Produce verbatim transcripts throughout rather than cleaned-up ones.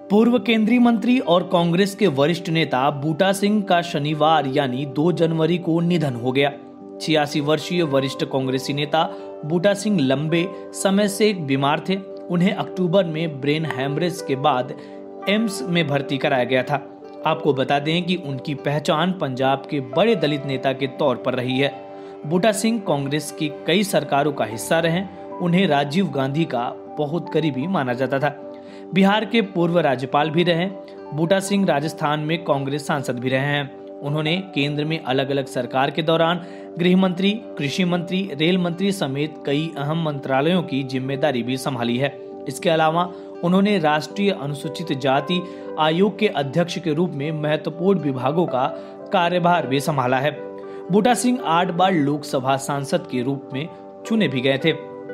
पूर्व केंद्रीय मंत्री और कांग्रेस के वरिष्ठ नेता बूटा सिंह का शनिवार यानी दो जनवरी को निधन हो गया। छियासी वर्षीय वरिष्ठ कांग्रेसी नेता बूटा सिंह लंबे समय से बीमार थे। उन्हें अक्टूबर में ब्रेन हैमरेज के बाद एम्स में भर्ती कराया गया था। आपको बता दें कि उनकी पहचान पंजाब के बड़े दलित नेता के तौर पर रही है। बूटा सिंह कांग्रेस की कई सरकारों का हिस्सा रहे। उन्हें राजीव गांधी का बहुत करीबी माना जाता था। बिहार के पूर्व राज्यपाल भी रहे। बूटा सिंह राजस्थान में कांग्रेस सांसद भी रहे हैं। उन्होंने केंद्र में अलग अलग सरकार के दौरान गृह मंत्री, कृषि मंत्री, रेल मंत्री समेत कई अहम मंत्रालयों की जिम्मेदारी भी संभाली है। इसके अलावा उन्होंने राष्ट्रीय अनुसूचित जाति आयोग के अध्यक्ष के रूप में महत्वपूर्ण विभागों का कार्यभार भी संभाला है। बूटा सिंह आठ बार लोकसभा सांसद के रूप में चुने भी गए थे।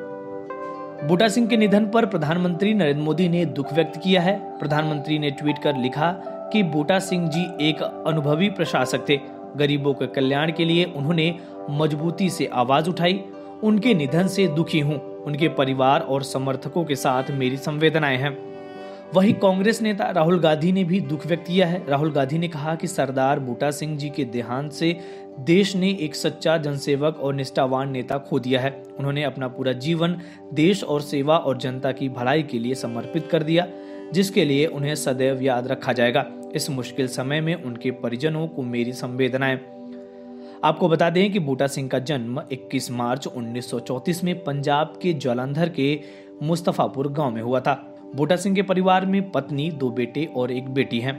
बूटा सिंह के निधन पर प्रधानमंत्री नरेंद्र मोदी ने दुख व्यक्त किया है। प्रधानमंत्री ने ट्वीट कर लिखा कि बूटा सिंह जी एक अनुभवी प्रशासक थे। गरीबों के कल्याण के लिए उन्होंने मजबूती से आवाज उठाई। उनके निधन से दुखी हूं। उनके परिवार और समर्थकों के साथ मेरी संवेदनाएं हैं। वहीं कांग्रेस नेता राहुल गांधी ने भी दुख व्यक्त किया है। राहुल गांधी ने कहा कि सरदार बूटा सिंह जी के देहांत से देश ने एक सच्चा जनसेवक और निष्ठावान नेता खो दिया है। उन्होंने अपना पूरा जीवन देश और सेवा और जनता की भलाई के लिए समर्पित कर दिया, जिसके लिए उन्हें सदैव याद रखा जाएगा। इस मुश्किल समय में उनके परिजनों को मेरी संवेदनाएं। आपको बता दें कि बूटा सिंह का जन्म इक्कीस मार्च उन्नीस सौ चौंतीस में पंजाब के जालंधर के मुस्तफापुर गांव में हुआ था। बूटा सिंह के परिवार में पत्नी, दो बेटे और एक बेटी हैं।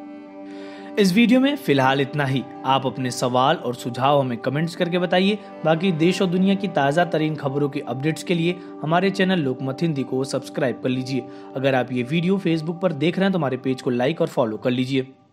इस वीडियो में फिलहाल इतना ही। आप अपने सवाल और सुझाव हमें कमेंट्स करके बताइए। बाकी देश और दुनिया की ताज़ा तरीन खबरों की अपडेट्स के लिए हमारे चैनल लोकमत हिंदी को सब्सक्राइब कर लीजिए। अगर आप ये वीडियो फेसबुक पर देख रहे हैं तो हमारे पेज को लाइक और फॉलो कर लीजिए।